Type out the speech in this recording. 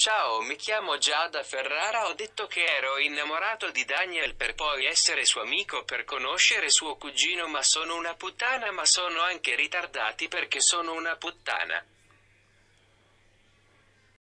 Ciao, mi chiamo Giada Ferrara. Ho detto che ero innamorato di Daniel per poi essere suo amico per conoscere suo cugino, ma sono una puttana, ma sono anche ritardati perché sono una puttana.